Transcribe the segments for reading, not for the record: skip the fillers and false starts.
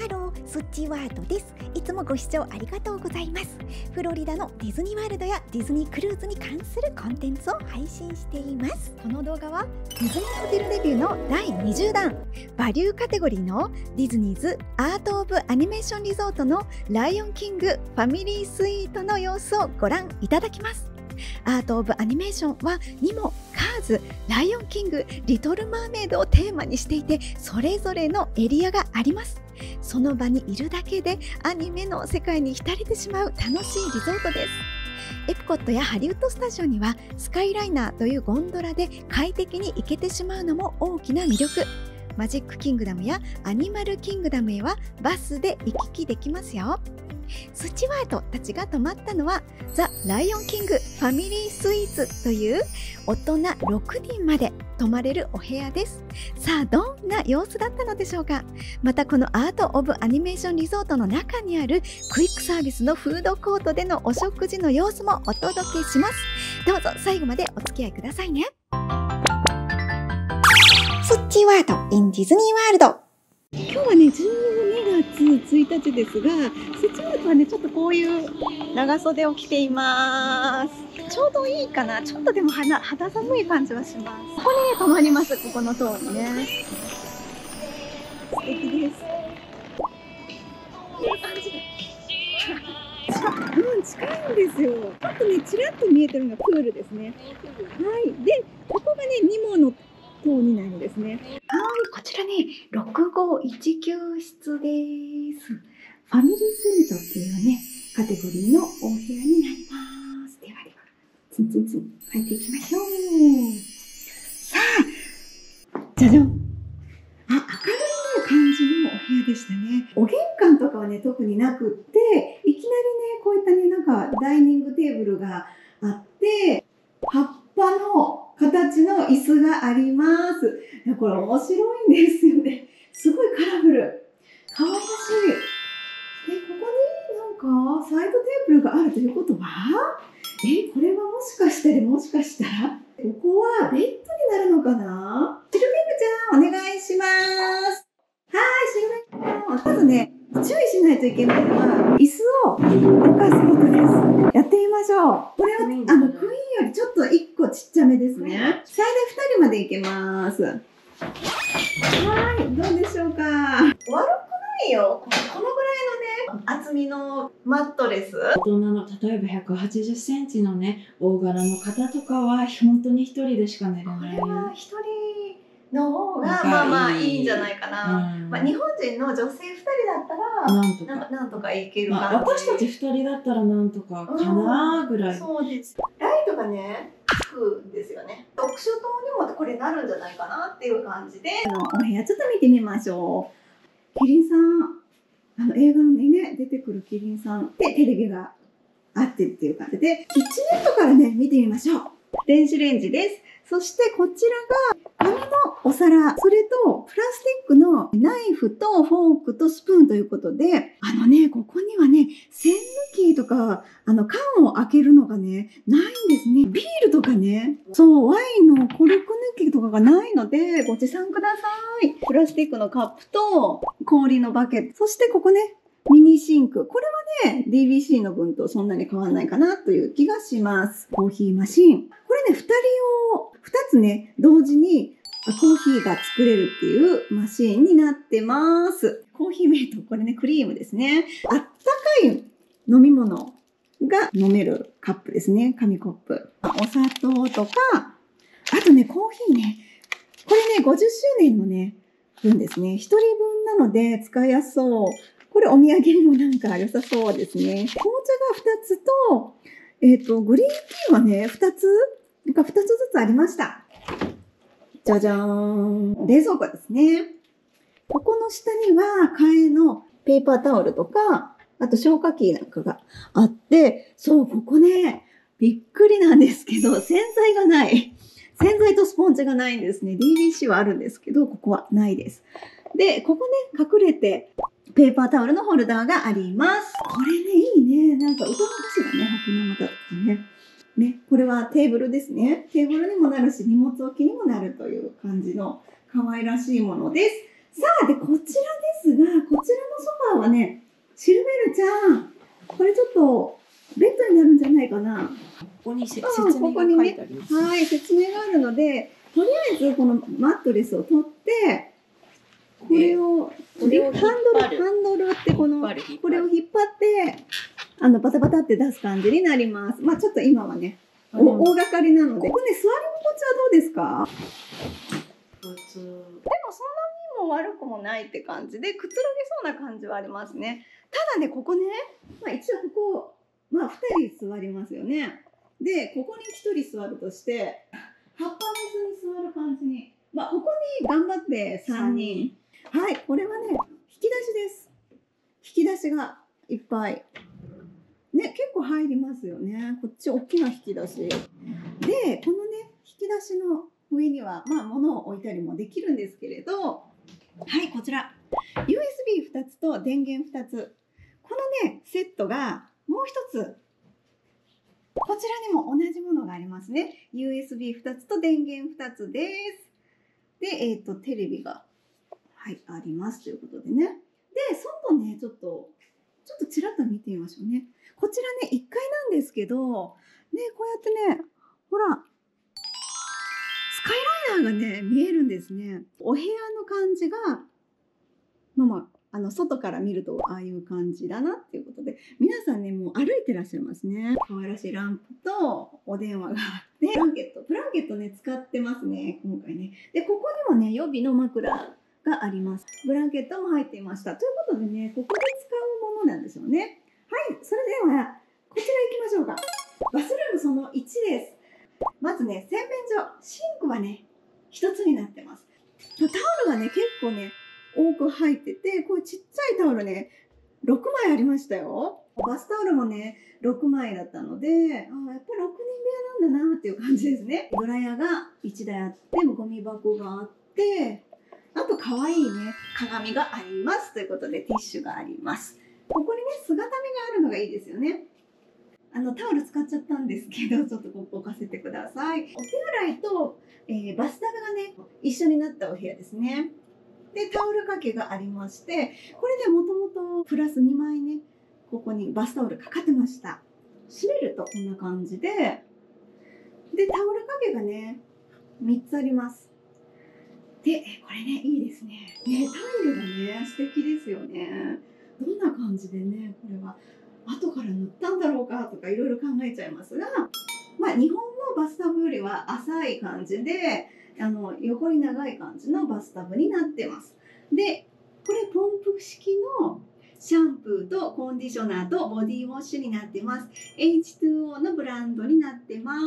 ハロー、スッチーワールドです。いつもご視聴ありがとうございます。フロリダのディズニーワールドやディズニークルーズに関するコンテンツを配信しています。この動画はディズニーホテルレビューの第20弾、バリューカテゴリーのディズニーズアート・オブ・アニメーション・リゾートのライオン・キング・ファミリー・スイートの様子をご覧いただきます。アート・オブ・アニメーションはにもカーズ、ライオン・キング、リトル・マーメイドをテーマにしていて、それぞれのエリアがあります。その場にいるだけでアニメの世界に浸れてしまう楽しいリゾートです。エプコットやハリウッドスタジオにはスカイライナーというゴンドラで快適に行けてしまうのも大きな魅力。マジックキングダムやアニマルキングダムへはバスで行き来できますよ。スチュワートたちが泊まったのはザ・ライオンキングファミリースイーツという大人6人まで泊まれるお部屋です。さあ、どんな様子だったのでしょうか。またこのアート・オブ・アニメーション・リゾートの中にあるクイックサービスのフードコートでのお食事の様子もお届けします。どうぞ最後までお付き合いくださいね。スッチワード in ディズニーワールド。今日はね、12月1日ですが、スチワードはね、ちょっとこういう長袖を着ています。ちょうどいいかな。ちょっとでも肌寒い感じはします。ここにね、泊まります。ここの塔にね。素敵です。こういう感じで。近いんですよ。ちょっとね、ちらっと見えてるのがプールですね。はい。で、ここがね、ニモの塔になるんですね。はい、こちらね、651室です。ファミリースイートっていうね、カテゴリーのお部屋になります。ではでは、ツンツンツン入っていきましょう。さあ、じゃじゃん。明るい感じのお部屋でしたね。お玄関とかはね、特になくって、いきなりね、こういったね、なんかダイニングテーブルがあって、葉っぱの形の椅子があります。いや、これ面白いんですよね。すごいカラフル。かわいらしい。で、ここになんかサイドテーブルがあるということは、これはもしかしたら、ここはベッドになるのかな？シルベルちゃん、お願いします。はい、シルベルちゃん。まずね、注意しないといけないのは、椅子を動かすことです。やってみましょう。これは、クイーンよりちょっと1個ちっちゃめですね。最大2人までいけます。はい、どうでしょうか。悪くないよ。このぐらいのね、厚みのマットレス。 大人の、例えば180センチのね、大柄の方とかは、本当に一人でしか寝れない。 これは一人の方がまあまあいいんじゃないかな。まあ日本人の女性2人だったらなんとかいけるかな。 私たち2人だったらなんとかかなぐらい。 そうです。ライトがねつくんですよね。読書灯にもこれなるんじゃないかなっていう感じで、お部屋ちょっと見てみましょう。キリンさん、映画にね出てくるキリンさんでテレビがあってっていう感じで、キッチンネットからね見てみましょう。電子レンジです。そしてこちらが紙のお皿、それとプラスチックのナイフとフォークとスプーンということで、ここにはね、栓抜きとか、缶を開けるのがね、ないんですね。ビールとかね、そう、ワインのコルク抜きとかがないので、ご持参ください。プラスチックのカップと氷のバケット、そしてここね、ミニシンク。これはね、DBC の分とそんなに変わらないかなという気がします。コーヒーマシン。これね、2つね、同時にコーヒーが作れるっていうマシーンになってます。コーヒーメイト、これね、クリームですね。あったかい飲み物が飲めるカップですね。紙コップ。お砂糖とか、あとね、コーヒーね。これね、50周年のね、分ですね。1人分なので使いやすそう。これお土産にもなんか良さそうですね。紅茶が2つと、グリーンティーはね、2つずつありました。じゃじゃーん。冷蔵庫ですね。ここの下には替えのペーパータオルとか、あと消火器なんかがあって、そう、ここね、びっくりなんですけど、洗剤がない。洗剤とスポンジがないんですね。DBC はあるんですけど、ここはないです。で、ここね、隠れて、ペーパータオルのホルダーがあります。これね、いいね。なんか、歌の歌詞がね、白生だったね。ね、これはテーブルですね。テーブルにもなるし、荷物置きにもなるという感じの可愛らしいものです。さあ、で、こちらですが、こちらのソはね、シルベルちゃん、これちょっとベッドになるんじゃないかな。 ここに説ここにね、はい、説明があるので、とりあえずこのマットレスを取って、これをハンドルってこれを引っ張ってバタバタって出す感じになります。まあちょっと今はね、大掛かりなので、これね、座り心地はどうですか？ 普通。 でもそんなにも悪くもないって感じで、くつろげそうな感じはありますね。ただね、ここね、まあ、一応ここ、まあ、2人座りますよね。で、ここに1人座るとして、葉っぱの椅子に座る感じに、まあ、ここに頑張って3人。はい、これはね、引き出しです。引き出しがいっぱい。ね、結構入りますよね。こっち大きな引き出し。で、このね、引き出しの上には、まあ、物を置いたりもできるんですけれど、はい、こちら。USB2 つと電源2つ。このね、セットがもう一つ。こちらにも同じものがありますね。USB2 つと電源2つです。で、テレビが、はい、ありますということでね。で、外ね、ちょっとちらっと見てみましょうね。こちらね、1階なんですけど、ね、こうやってね、ほら、スカイライナーがね、見えるんですね。お部屋の感じが、外から見るとああいう感じだなっていうことで、皆さんね、もう歩いてらっしゃいますね。可愛らしいランプとお電話があって、ブランケットね、使ってますね、今回ね。で、ここにもね、予備の枕があります。ブランケットも入っていました。ということでね、ここで使うものなんでしょうね。はい、それでは、こちら行きましょうか。バスルームその1です。まずね、洗面所、シンクはね、1つになってます。タオルがね、結構ね、多く入ってて、これちっちゃいタオルね、6枚ありましたよ。バスタオルもね、6枚だったので、やっぱり6人部屋なんだなっていう感じですね。ドライヤーが1台あって、ゴミ箱があって、あと可愛いね、鏡があります。ということで、ティッシュがあります。ここにね、姿見があるのがいいですよね。タオル使っちゃったんですけど、ちょっとここ置かせてください。お手洗いと、バスタブがね、一緒になったお部屋ですね。で、タオル掛けがありまして、これでもともとプラス2枚ね、ここにバスタオルかかってました。閉めるとこんな感じで、タオル掛けがね、3つあります。で、これね、いいですね。ね、タイルがね、素敵ですよね。どんな感じでね、これは後から塗ったんだろうかとかいろいろ考えちゃいますが、まあ、日本のバスタブよりは浅い感じで、横に長い感じのバスタブになってます。で、これポンプ式のシャンプーとコンディショナーとボディウォッシュになってます。H2O のブランドになってます。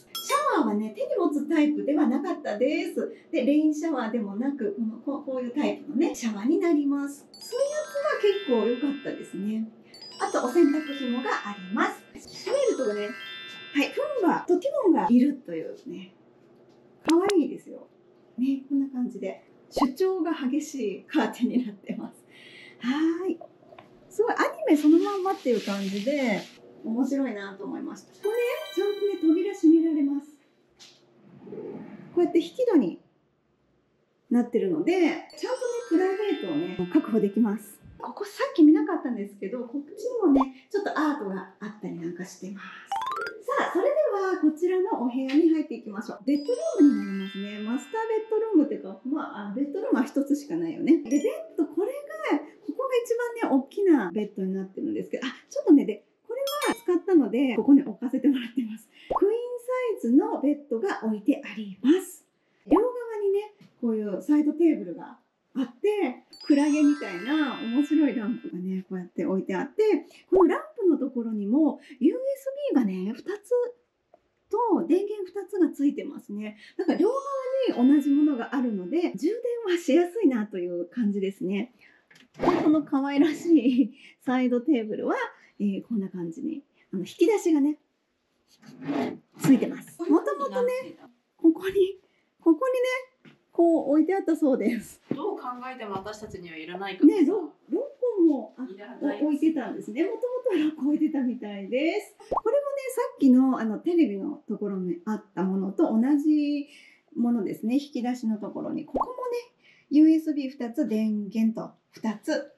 シャワーはね、手に持つタイプではなかったです。で、レインシャワーでもなく、こういうタイプのね、シャワーになります。水圧は結構良かったですね。あと、お洗濯紐があります。閉めるとね、はい、フンバとティモンがいるというね、可愛いですよ。ね、こんな感じで。主張が激しいカーテンになってます。はい。すごいアニメそのまんまっていう感じで、面白いなと思いました。これね、ちゃんとね、扉閉められます。こうやって引き戸になってるので、ちゃんとね、プライベートをね、確保できます。ここさっき見なかったんですけど、こっちにもね、ちょっとアートがあったりなんかしてます。さあ、それではこちらのお部屋に入っていきましょう。ベッドルームになりますね。マスターベッドルームっていうか、ベッドルームは1つしかないよね。で、ベッド、ここが一番ね、大きなベッドになってるんですけど、ちょっとね、これは使ったので、ここに置かせてもらってます。クイーンサイズのベッドが置いてあります。両側にね、こういうサイドテーブルがあって、クラゲみたいな面白いランプがね、こうやって置いてあって、このランプのところにも USB がね、2つと電源2つがついてますね。だから両側に同じものがあるので、充電はしやすいなという感じですね。で、この可愛らしいサイドテーブルは、こんな感じに、引き出しがね、ついてます。もともとね、ここにね、こう置いてあったそうです。 どう考えても私たちにはいらないからね、6個も置いてたんですね。もともとは6個置いてたみたいです。これもね、さっきのテレビのところにあったものと同じものですね。引き出しのところに。ここもね、USB2 つ、電源と2つ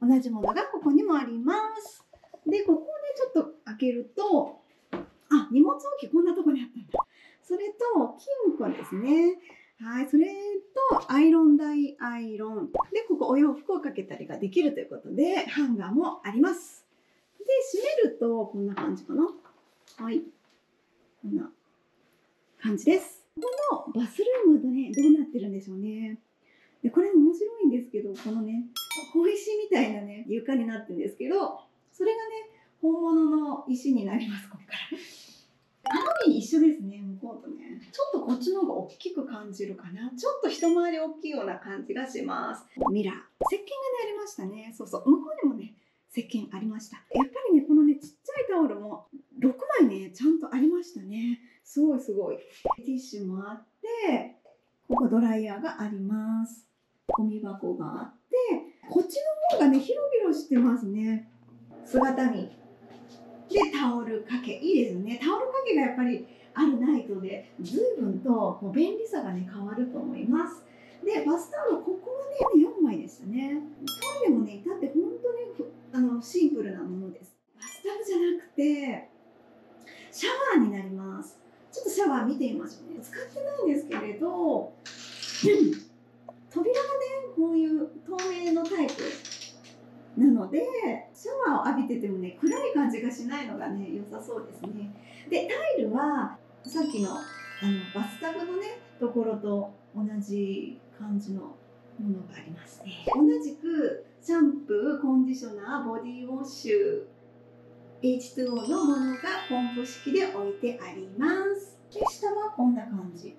同じものがここにもあります。で、ここでちょっと開けると、あ、荷物置きこんなとこにあったんだ。それと、金庫ですね。はい、それと、アイロン台アイロン。で、ここお洋服をかけたりができるということで、ハンガーもあります。で、閉めると、こんな感じかな。はい。こんな感じです。このバスルームでね、どうなってるんでしょうね。で、これ面白いんですけど、このね、小石みたいなね、床になってるんですけど、それがね、本物の石になります、これから。鏡一緒ですね、向こうとね。ちょっとこっちの方が大きく感じるかな。ちょっと一回り大きいような感じがします。ミラー。石鹸がね、ありましたね。そうそう。向こうにもね、石鹸ありました。やっぱりね、このね、ちっちゃいタオルも6枚ね、ちゃんとありましたね。すごいすごい。ティッシュもあって、ここドライヤーがあります。ゴミ箱があって、こっちの方がね、広々してますね。姿見。で、タオル掛け。いいですよね。タオル掛けがやっぱりあるないとで、随分とこう便利さがね、変わると思います。で、バスタオル、ここはね、4枚でしたね。トイレもね、至って本当にシンプルなものです。バスタブじゃなくて、シャワーになります。ちょっとシャワー見てみましょうね。使ってないんですけれど、扉がね、こういう透明のタイプなので、シャワーを浴びててもね、暗い感じがしないのがね、良さそうですね。で、タイルは、さっきのバスタブのね、ところと同じ感じのものがありますね。同じく、シャンプー、コンディショナー、ボディウォッシュ、H2O のものがポンプ式で置いてあります。で、下はこんな感じ。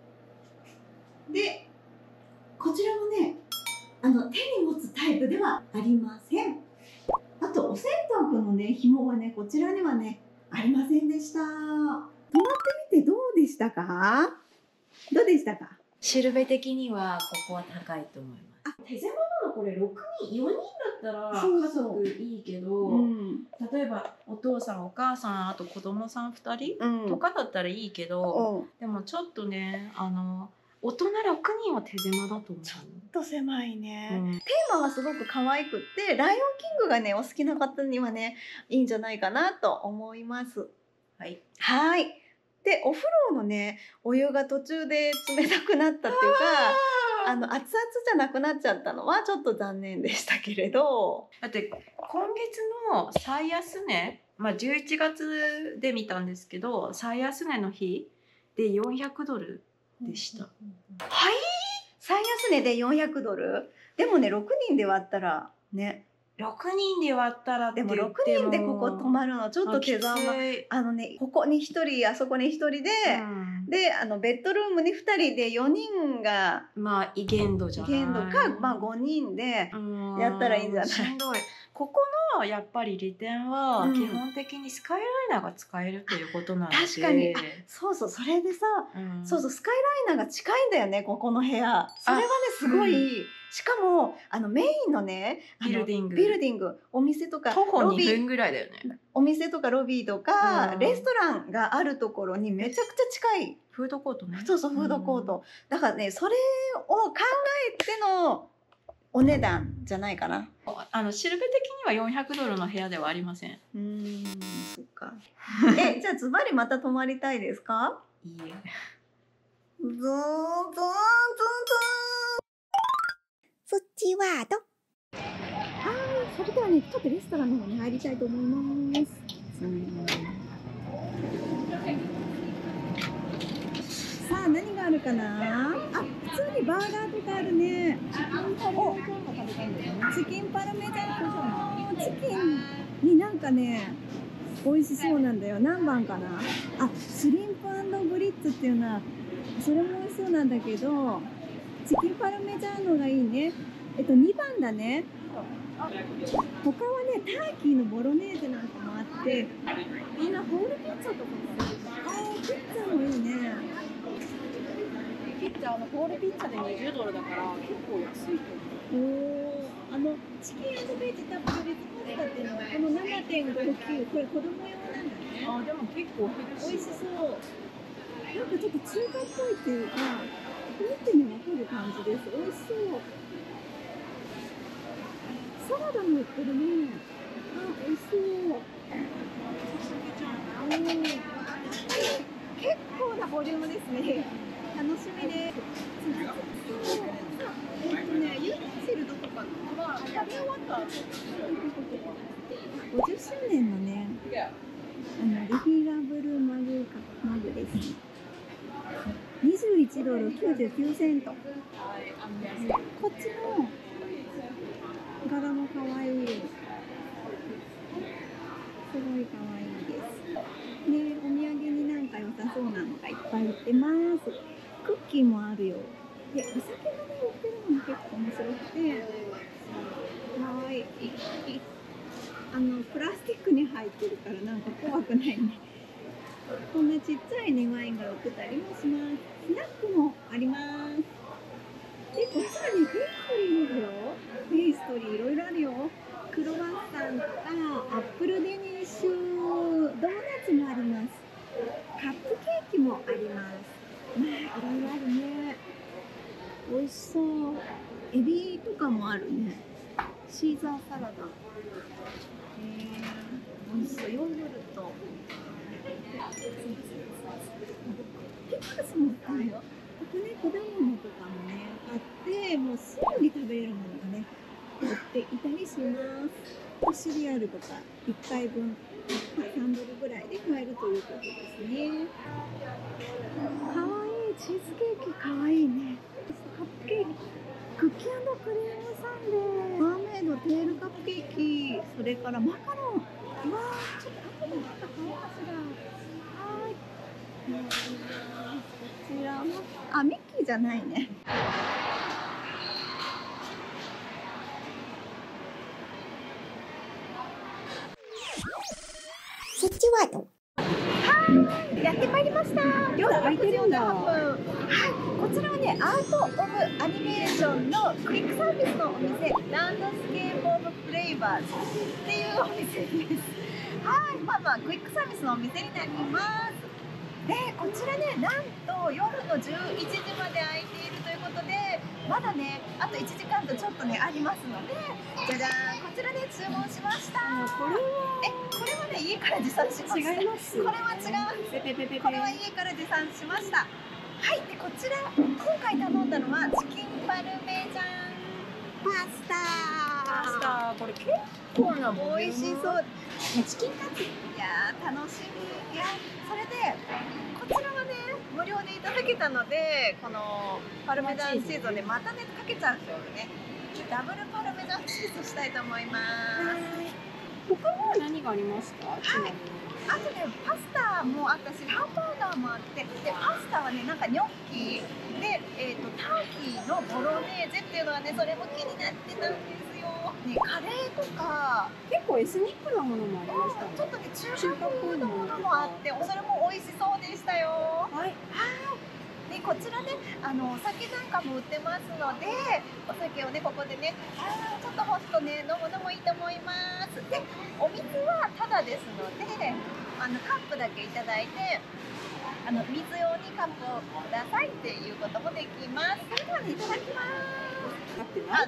で、こちらもね、手に持つタイプではありません。あと、お洗濯のね、紐はね、こちらにはね、ありませんでした。泊まってみてどうでしたか？どうでしたか？ シルベ的にはここは高いと思います。 手狭なのこれ6人、4人だったらそう家そう族いいけど、例えばお父さんお母さんあと子供さん2人とかだったらいいけど、でもちょっとね大人6人は手狭だと思う。 ちょっと狭いね、テーマはすごく可愛くって、ライオンキングがねお好きな方にはねいいんじゃないかなと思います。はい。で、お風呂のねお湯が途中で冷たくなったっていうか、熱々じゃなくなっちゃったのはちょっと残念でしたけれど。 だって今月の最安値、11月で見たんですけど、最安値の日で$400でした。 はい、最安値で$400。でもね、6人で割ったらね、 6人で割ったらでも6人でここ泊まるのちょっと手間。ここに1人あそこに1人で、でベッドルームに2人で4人が限度じゃない、 限度か、5人でやったらいいんじゃない？ しんどい。ここのやっぱり利点は基本的にスカイライナーが使えるということなので、 確かにそうそう、それでさ、そうそう、スカイライナーが近いんだよね、ここの部屋。それはねすごい、しかもメインのねビルディングお店とか徒歩2分ぐらいだよね。 お店とかロビーとか、レストランがあるところにめちゃくちゃ近い。 フードコートね。 そうそう、フードコート。だからね、それを考えてのお値段じゃないかな。 シルベ的には$400の部屋ではありません。 そっか。じゃあズバリまた泊まりたいですか？ いいえ。 ズーンズーンズーンズーン。そっちはど？それではね、ちょっとレストランの方に入りたいと思います。さあ、何があるかな？普通にバーガーとかあるね。チキンパルメザン。チキンになんかね、美味しそうなんだよ。何番かな？シュリンプ&グリッツっていうのは、それも美味しそうなんだけど、チキンパルメザーノがいいね。2番だね。他はね、ターキーのボロネーゼなんかもあって、みんなホールピッツァとかもある。ピッツァもいいね。 ピッツァホールピッツァで$20だから結構安いと思う。 チキン&ベジタブルリズパスタっていうのはこの 7.59、これ子供用なんだね。 でも結構美味しそう。なんかちょっと中華っぽいっていうか、見てね分かる感じです。美味しそう。さサラダも売ってるね。あ、美味しそう。結構なボリュームですね。楽しみです。ユニセルどこかな。食べ終わった。50周年のね、リフィラブルマグです。21ドル99セント。こっちの柄も可愛い。すごい可愛いです。ね、お土産になんか良さそうなのがいっぱい売ってます。クッキーもあるよ。で、お酒がね、売ってるのも結構面白くて、可愛い。プラスチックに入ってるからなんか怖くないね。こんなちっちゃいね、ワインが売ってたりもします。スナックもあります。で、こっちはね、ペイストリーですよ。ペイストリーいろいろあるよ。クロワッサンとか、アップルデニッシュ、ドーナツもあります。カップケーキもあります。まあ、いろいろあるね。美味しそう。エビとかもあるね。シーザーサラダ。美味しそう。ヨーグルト。ピクルスもあるよ。ここね、果物とかもね、あって、もうすぐに食べれるものがね、売っていたりします。シリアルとか1回分、3ドルぐらいで買えるということですね。かわいい。チーズケーキかわいいね。カップケーキ。クッキー&クリームサンデー。マーメイドテールカップケーキ。それからマカロン。うわー、ちょっと後でまた買おうかしら。はーい。こちらも、あ、ミッキーじゃないね。 そっちワード。 はい、やってまいりました。夜空いてるんだ。はい、こちらはね、アート・オブ・アニメーションのクイックサービスのお店、ランドスケープ・オブ・フレイバーズっていうお店です。はい、クイックサービスのお店になります。で、こちらね、なんと夜の11時まで開いているということで、まだね、あと1時間とちょっとね、ありますので、じゃじゃーん、こちらで注文しました。これはね、家から持参します。違います。これは違う。これは家から持参しました。はい、で、こちら、今回頼んだのは、チキンパルメジャンパスタ。 これ結構なボリューム。美味しそう。 チキンカツ。いやー、楽しみ。いや、それで、こちらはね、無料でいただけたので、このパルメジャンチーズをね、またね、かけちゃうんですよね。ダブルパルメジャンチーズしたいと思います。 他は何がありますか？はい。 あとね、パスタもあったし、ハンバーガーもあって、で、パスタはね、なんかニョッキで、ターキーのボロネーゼっていうのはね、それも気になってたんですよ。ね、カレーとか、 結構エスニックなものもありましたね。 ちょっとね、中華風のものもあって、それも美味しそうでしたよ。はい。で、こちらね、お酒なんかも売ってますので、お酒をね、ここでね、ちょっとほっとね、飲むのもいいと思います。で、お水はタダですので、カップだけいただいて、水用にカップをくださいっていうこともできます。それではね、いただきます。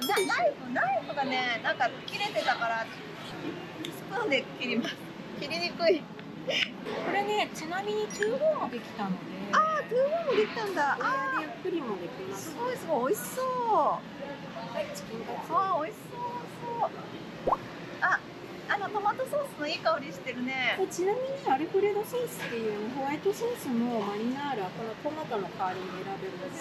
ナイフがね、なんか切れてたから、スプーンで切ります。切りにくい。 これね、ちなみにトゥーゴーもできたので。 トゥーゴーもできたんだ。 お部屋でゆっくりもできます。 すごいすごい美味しそう。はい、チキンカツ。美味しそう。トマトソースのいい香りしてるね。 ちなみにアルフレドソースっていうホワイトソースのマリナーラ、このトマトの代わりに選べます。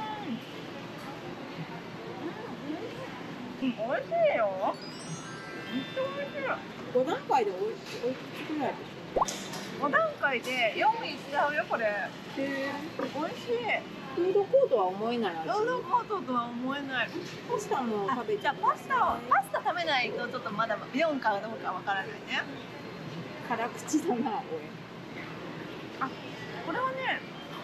美味しいよ。めっちゃ美味しい。 5段階でおいくつぐらいでしょう ？5段階で4位いっちゃうよ、これ。美味しい。 フードコートは思えない味。 フードコートとは思えない。 パスタも食べて。 じゃあパスタ食べないとちょっとまだ4かどうかわからないね。 辛口だな、おい。 これはね、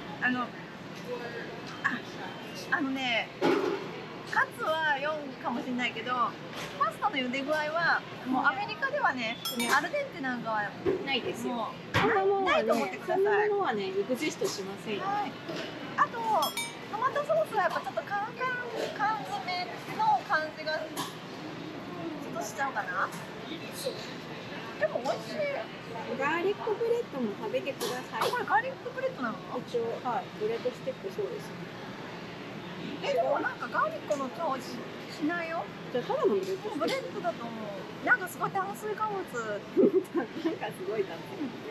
カツは4かもしれないけど、パスタの茹で具合はもうアメリカではね、アルデンテなんかはないですよ。 ないと思ってください。 そんなものはね、エグジストしませんよ。 はい。あとトマトソースはやっぱちょっと缶詰の感じがちょっしちゃおうかな。でも美味しい。 ガーリックブレッドも食べてください。 これガーリックブレッドなの？ 一応、はい、ブレッドスティックそうですね。 でもなんかガーリックの調子しないよ。 じゃあただのブレッドスティック。 ブレッドだと思う。なんかすごい炭水化物。 なんかすごいだね。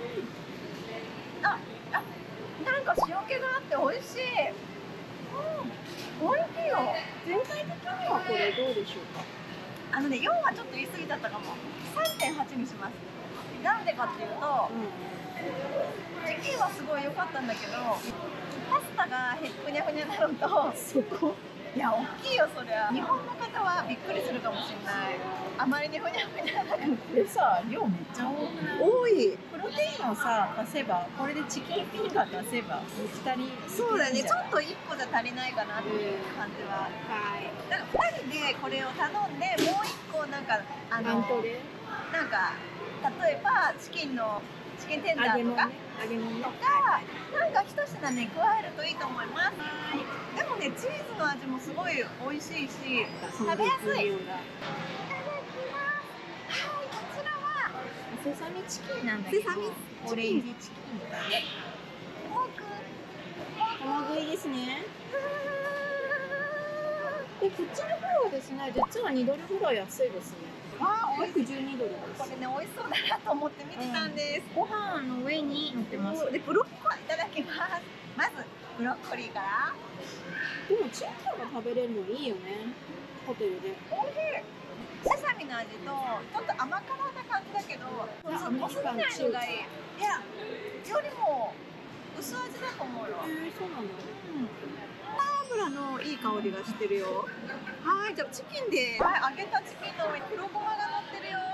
なんか塩気があって美味しい。美味しいよ。 全体的にはこれどうでしょうか。 4はちょっと言い過ぎちゃったかも。3.8 にします。なんでかっていうと、チキンはすごい良かったんだけど、パスタがふにゃふにゃになると、 そこ。 いや大きいよそりゃ。日本の方はびっくりするかもしれない。あまりにふにゃふにゃだから。 これさ、量めっちゃ多くない？ 多い。 プロテインをさ足せば、これでチキンフィンガー足せば2人。 そうだね。ちょっと1個じゃ足りないかなっていう感じは。 はい。 だから2人でこれを頼んで、もう1個なんかなんとで。 なんか例えばチキンテンダーとか揚げ物とか、なんか一品ね加えるといいと思います。でもね、チーズの味もすごい美味しいし食べやすい。いただきます。はい、こちらはセサミチキンなんだけど、 セサミオレンジチキンだね。 卵食いですね。で、こっちの方はですね、実は2ドルぐらい安いですね。約12ドルです。 これね、美味しそうだなと思って見てたんです。 ご飯の上に乗ってます。 で、ブロッコリーいただきます。まずブロッコリーから。 でもチキンが食べれるのいいよね。ホテルで。 美味しい。セサミの味とちょっと甘辛な感じだけど、濃すぎないのがいい。いや、よりも薄味だと思うよ。 そうなんだ。 油のいい香りがしてるよ。はい、じゃあチキンで、はい、揚げたチキンの上に黒ごまが乗ってるよ。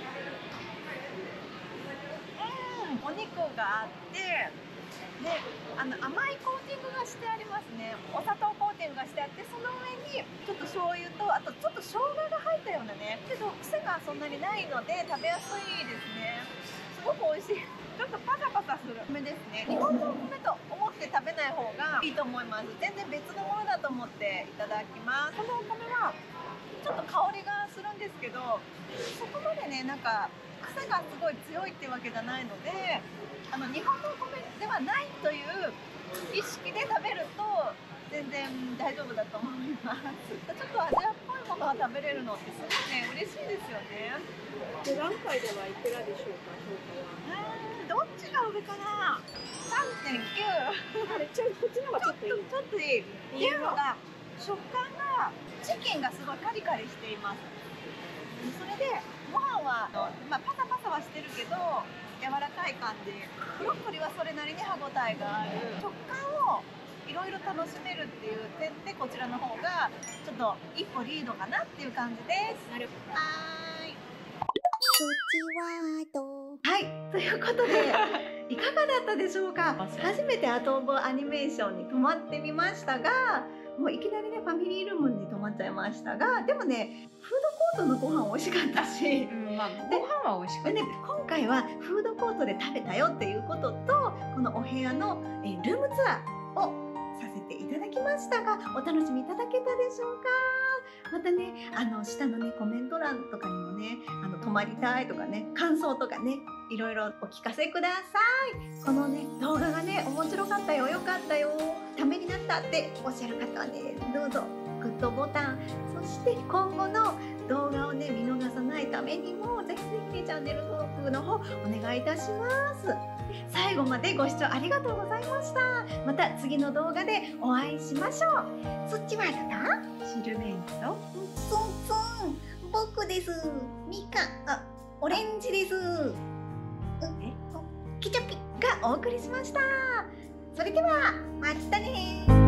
お肉があって、で、甘いコーティングがしてありますね。お砂糖コーティングがしてあって、その上にちょっと醤油と、あとちょっと生姜が入ったようなね。けど癖がそんなにないので食べやすいですね。すごく美味しい。ちょっとパサパサするお米ですね。日本のお米と思って食べない方がいいと思います。全然別のものだと思っていただきます。このお米はちょっと香りがするんですけど、そこまでね、なんか癖がすごい強いってわけじゃないので、日本のお米ではないという意識で食べると全然大丈夫だと思います。ちょっとアジアっぽいものが食べれるのってすごいね、嬉しいですよね。 5段階ではいくらでしょうか、評価は。 どっちが上かな。 3.9。 あれ、こっちの方がちょっといい。 ちょっといい。っていうのが、食感がチキンがすごいカリカリしています。それでご飯はパサパサはしてるけど柔らかい感じ。ブロッコリーはそれなりに歯ごたえがある。食感をいろいろ楽しめるっていう点で、こちらの方がちょっと一歩リードかなっていう感じです。 なるほど。 はい、ということでいかがだったでしょうか。初めてアトーボアニメーションに泊まってみましたが、もういきなりねファミリールームに泊まっちゃいましたが、でもねフードコートのご飯美味しかったし、 ご飯は美味しかったね、今回はフードコートで食べたよっていうことと、このお部屋のルームツアーをさせていただきましたが、お楽しみいただけたでしょうか。またね、下のねコメント欄とかにもね、泊まりたいとかね、感想とかね、いろいろお聞かせください。このね動画がね面白かったよ、よかったよ、ためになったっておっしゃる方はね、どうぞグッドボタン、そして今後の動画をね見逃さないためにもぜひぜひチャンネル登録の方お願いいたします。最後までご視聴ありがとうございました。また次の動画でお会いしましょう。そっちはどう？ シルベンとツンツン、僕です。ミカ、オレンジです。キチャピがお送りしました。それではまたね。